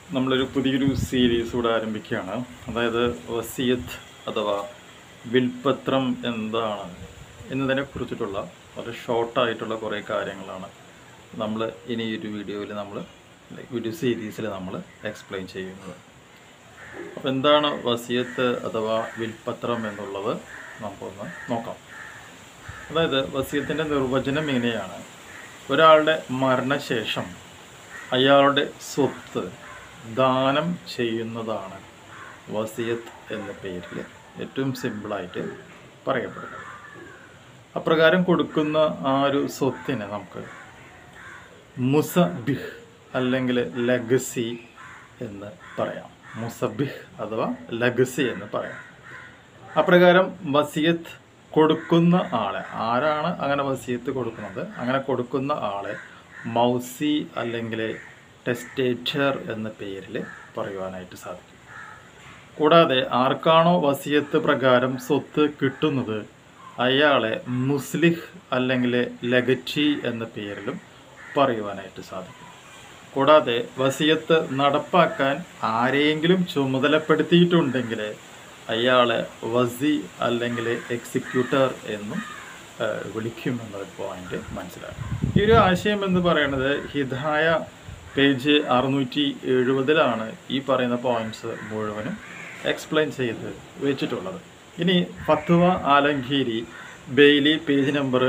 നമ്മളൊരു പുതിയൊരു സീരീസ് കൂടെ ആരംഭിക്കുകയാണ്. അതായത് വസിയത്ത് അഥവാ വിൽപ്പത്രം എന്താണ് എന്നതിനെ കുറിച്ചിട്ടുള്ള വളരെ ഷോർട്ടായിട്ടുള്ള കുറേ കാര്യങ്ങളാണ് നമ്മൾ ഇനി ഒരു വീഡിയോയിൽ വീഡിയോ സീരീസിൽ നമ്മൾ എക്സ്പ്ലെയിൻ ചെയ്യുന്നത്. അപ്പോൾ എന്താണ് വസിയത്ത് അഥവാ വിൽപ്പത്രം എന്നുള്ളത് നമുക്കൊന്ന് നോക്കാം. അതായത് വസിയത്തിൻ്റെ നിർവചനം ഇങ്ങനെയാണ്: ഒരാളുടെ മരണശേഷം അയാളുടെ സ്വത്ത് ദാനം ചെയ്യുന്നതാണ് വസിയത്ത് എന്ന പേരിൽ ഏറ്റവും സിമ്പിളായിട്ട് പറയപ്പെടുന്നത്. അപ്രകാരം കൊടുക്കുന്ന ആ ഒരു സ്വത്തിനെ നമുക്ക് മുസബിഹ് അല്ലെങ്കിൽ ലഗസി എന്ന് പറയാം. മുസബിഹ് അഥവാ ലഗസി എന്ന് പറയാം. അപ്രകാരം വസിയത്ത് കൊടുക്കുന്ന ആളെ, ആരാണ് അങ്ങനെ വസിയത്ത് കൊടുക്കുന്നത്, അങ്ങനെ കൊടുക്കുന്ന ആളെ മൗസി അല്ലെങ്കിൽ ടെസ്റ്റേറ്റർ എന്ന പേരിൽ പറയുവാനായിട്ട് സാധിക്കും. കൂടാതെ ആർക്കാണോ വസിയത്ത് പ്രകാരം സ്വത്ത് കിട്ടുന്നത് അയാളെ മുസ്ലിഹ് അല്ലെങ്കിൽ ലഗറ്റി എന്ന പേരിലും പറയുവാനായിട്ട് സാധിക്കും. കൂടാതെ വസിയത്ത് നടപ്പാക്കാൻ ആരെയെങ്കിലും ചുമതലപ്പെടുത്തിയിട്ടുണ്ടെങ്കിൽ അയാളെ വസി അല്ലെങ്കിൽ എക്സിക്യൂട്ടർ എന്നും വിളിക്കുമെന്നൊരു പോയിന്റ് മനസ്സിലാക്കും. ഈ ഒരു ആശയം എന്ന് പറയുന്നത് ഹിദായ പേജ് 670 ഈ പറയുന്ന പോയിന്റ്സ് മുഴുവനും എക്സ്പ്ലെയിൻ ചെയ്ത് വെച്ചിട്ടുള്ളത്. ഇനി ഫത്വ ആലംഗീരി ബെയ്ലി പേജ് നമ്പർ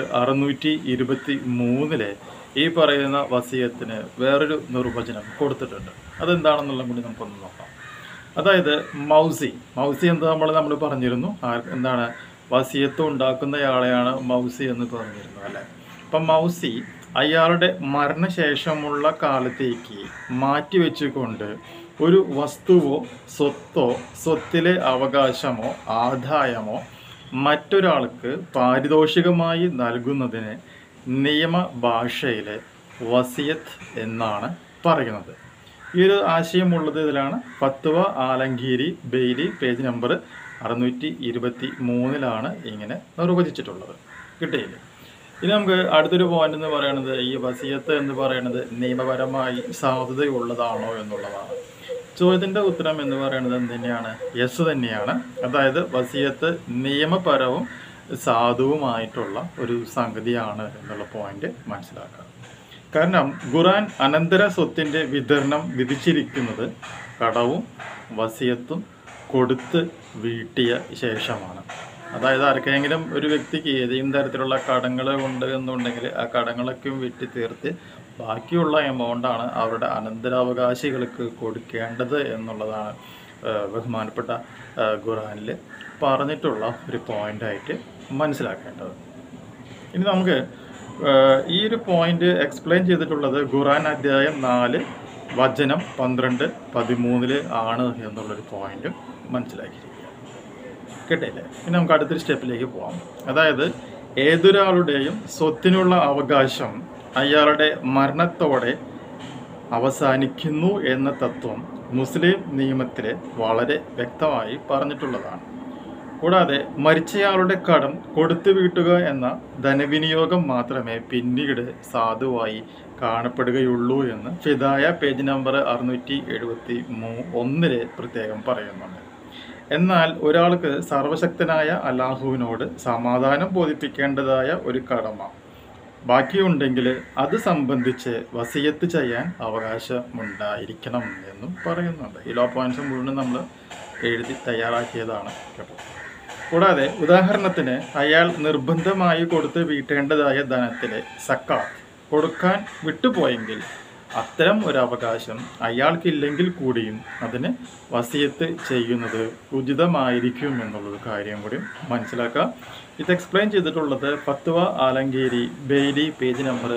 623 ഈ പറയുന്ന വസിയത്തിന് വേറൊരു നിർവചനം കൊടുത്തിട്ടുണ്ട്. അതെന്താണെന്നുള്ള കൂടി നമുക്കൊന്ന് നോക്കാം. അതായത് മൗസി എന്താ നമ്മൾ പറഞ്ഞിരുന്നു. എന്താണ് വസിയത്ത് ഉണ്ടാക്കുന്നയാളെയാണ് മൗസി എന്ന് പറഞ്ഞിരുന്നു അല്ലേ. അപ്പം മൗസി അയാളുടെ മരണശേഷമുള്ള കാലത്തേക്ക് മാറ്റിവെച്ചുകൊണ്ട് ഒരു വസ്തുവോ സ്വത്തോ സ്വത്തിലെ അവകാശമോ ആദായമോ മറ്റൊരാൾക്ക് പാരിതോഷികമായി നൽകുന്നതിന് നിയമഭാഷയിൽ വസിയത്ത് എന്നാണ് പറയുന്നത്. ഈ ഒരു ആശയമുള്ളത് ഇതിലാണ്. ഫത്വ ആലംഗീരി ബെയ്ലി പേജ് നമ്പർ 623 ഇങ്ങനെ നിർവചിച്ചിട്ടുള്ളത്. കിട്ടിയില്ലേ? ഇനി നമുക്ക് അടുത്തൊരു പോയിന്റ് എന്ന് പറയുന്നത് ഈ വസിയത്ത് എന്ന് പറയുന്നത് നിയമപരമായി സാധുതയുള്ളതാണോ എന്നുള്ളതാണ്. ചോദ്യത്തിൻ്റെ ഉത്തരം എന്ന് പറയുന്നത് എന്തുതന്നെയാണ്? യെസ് തന്നെയാണ്. അതായത് വസിയത്ത് നിയമപരവും സാധുവുമായിട്ടുള്ള ഒരു സംഗതിയാണ് എന്നുള്ള പോയിന്റ് മനസ്സിലാക്കുക. കാരണം ഖുർആൻ അനന്തര സ്വത്തിൻ്റെ വിതരണം വിധിച്ചിരിക്കുന്നത് കടവും വസിയത്തും കൊടുത്ത് വീട്ടിയ ശേഷമാണ്. അതായത് ആർക്കെങ്കിലും ഒരു വ്യക്തിക്ക് ഏതെങ്കിലും തരത്തിലുള്ള കടങ്ങൾ ഉണ്ട് എന്നുണ്ടെങ്കിൽ ആ കടങ്ങളൊക്കെ വീട്ടി തീർത്ത് ബാക്കിയുള്ള എമൗണ്ടാണ് അവരുടെ അനന്തരാവകാശികൾക്ക് കൊടുക്കേണ്ടത് എന്നുള്ളതാണ് ബഹുമാനപ്പെട്ട ഖുർആനിൽ പറഞ്ഞിട്ടുള്ള ഒരു പോയിൻ്റായിട്ട് മനസ്സിലാക്കേണ്ടത്. ഇനി നമുക്ക് ഈ ഒരു പോയിന്റ് എക്സ്പ്ലെയിൻ ചെയ്തിട്ടുള്ളത് ഖുർആൻ അധ്യായം 4 വചനം 12-13 ആണ് എന്നുള്ളൊരു പോയിന്റും മനസ്സിലാക്കിയിരിക്കുക. കേട്ടില്ലേ? ഇനി നമുക്ക് അടുത്തൊരു സ്റ്റെപ്പിലേക്ക് പോകാം. അതായത് ഏതൊരാളുടെയും സ്വത്തിനുള്ള അവകാശം അയാളുടെ മരണത്തോടെ അവസാനിക്കുന്നു എന്ന തത്വം മുസ്ലിം നിയമത്തിൽ വളരെ വ്യക്തമായി പറഞ്ഞിട്ടുള്ളതാണ്. കൂടാതെ മരിച്ചയാളുടെ കടം കൊടുത്തു വീട്ടുക എന്ന ധനവിനിയോഗം മാത്രമേ പിന്നീട് സാധുവായി കാണപ്പെടുകയുള്ളൂ എന്ന് ഹിദായ പേജ് നമ്പർ 671 പ്രത്യേകം പറയുന്നുണ്ട്. എന്നാൽ ഒരാൾക്ക് സർവശക്തനായ അല്ലാഹുവിനോട് സമാധാനം ബോധിപ്പിക്കേണ്ടതായ ഒരു കടമ ബാക്കിയുണ്ടെങ്കിൽ അത് സംബന്ധിച്ച് വസിയത്ത് ചെയ്യാൻ അവകാശമുണ്ടായിരിക്കണം എന്നും പറയുന്നുണ്ട്. ഈ ലോ പോയിന്റ്സ് മുഴുവൻ നമ്മൾ എഴുതി തയ്യാറാക്കിയതാണ് കേട്ടോ. കൂടാതെ ഉദാഹരണത്തിന് അയാൾ നിർബന്ധമായി കൊടുത്ത് വീട്ടേണ്ടതായ ധനത്തിലെ സക്കാത്ത് കൊടുക്കാൻ വിട്ടുപോയെങ്കിൽ അത്തരം ഒരു അവകാശം അയാൾക്കില്ലെങ്കിൽ കൂടിയും അതിന് വസിയത്ത് ചെയ്യുന്നത് ഉചിതമായിരിക്കും എന്നുള്ളൊരു കാര്യം കൂടി മനസ്സിലാക്കുക. ഇത് എക്സ്പ്ലെയിൻ ചെയ്തിട്ടുള്ളത് ഫത്വ ആലംഗീരി ബെയ്ലി പേജ് നമ്പർ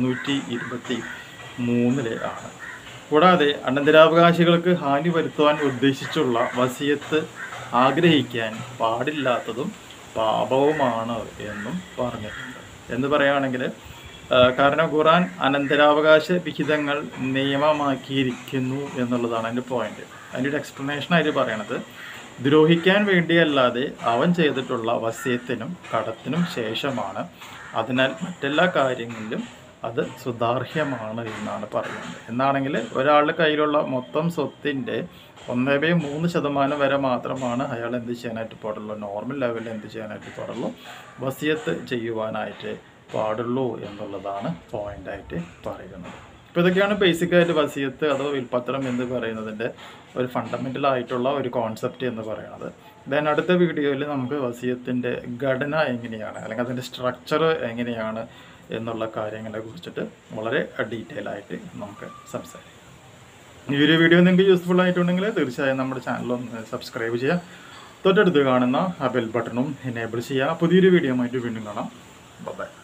623 ആണ്. കൂടാതെ അനന്തരാവകാശികൾക്ക് ഹാനി വരുത്തുവാൻ ഉദ്ദേശിച്ചുള്ള വസിയത്ത് ആഗ്രഹിക്കാൻ പാടില്ലാത്തതും പാപവുമാണ് എന്നും പറഞ്ഞിട്ടുണ്ട്. എന്ന് പറയുകയാണെങ്കിൽ കാരണം ഖുർആൻ അനന്തരാവകാശ വിഹിതങ്ങൾ നിയമമാക്കിയിരിക്കുന്നു എന്നുള്ളതാണ് അതിൻ്റെ പോയിന്റ്. അതിൻ്റെ ഒരു എക്സ്പ്ലനേഷനായിട്ട് പറയണത് ദ്രോഹിക്കാൻ വേണ്ടിയല്ലാതെ അവൻ ചെയ്തിട്ടുള്ള വസിയത്തിനും കടത്തിനും ശേഷമാണ്. അതിനാൽ മറ്റെല്ലാ കാര്യങ്ങളിലും അത് സുതാർഹ്യമാണ് എന്നാണ് പറയുന്നത്. എന്നാണെങ്കിൽ ഒരാളുടെ കയ്യിലുള്ള മൊത്തം സ്വത്തിൻ്റെ 1/3% വരെ മാത്രമാണ് അയാൾ എന്ത് ചെയ്യാനായിട്ട് പാടുള്ളൂ, നോർമൽ ലെവലിൽ എന്ത് ചെയ്യാനായിട്ട് പാടുള്ളൂ, വസിയത്ത് ചെയ്യുവാനായിട്ട് പാടുള്ളൂ എന്നുള്ളതാണ് പോയിൻ്റായിട്ട് പറയുന്നത്. ഇപ്പോൾ ഇതൊക്കെയാണ് ബേസിക്കായിട്ട് വസിയത്ത് അഥവാ വിൽപ്പത്രം എന്ന് പറയുന്നതിൻ്റെ ഒരു ഫണ്ടമെൻ്റൽ ആയിട്ടുള്ള ഒരു കോൺസെപ്റ്റ് എന്ന് പറയുന്നത്. ദെൻ അടുത്ത വീഡിയോയിൽ നമുക്ക് വസിയത്തിൻ്റെ ഘടന എങ്ങനെയാണ് അല്ലെങ്കിൽ അതിൻ്റെ സ്ട്രക്ചർ എങ്ങനെയാണ് എന്നുള്ള കാര്യങ്ങളെ കുറിച്ചിട്ട് വളരെ ഡീറ്റെയിൽ ആയിട്ട് നമുക്ക് സംസാരിക്കാം. ഈ ഒരു വീഡിയോ നിങ്ങൾക്ക് യൂസ്ഫുൾ ആയിട്ടുണ്ടെങ്കിൽ തീർച്ചയായും നമ്മുടെ ചാനലൊന്ന് സബ്സ്ക്രൈബ് ചെയ്യുക, തൊട്ടടുത്ത് കാണുന്ന ആ ബെൽ ബട്ടണും എനേബിൾ ചെയ്യുക. പുതിയൊരു വീഡിയോ ആയിട്ട് വീണ്ടും കാണാം. ബൈ.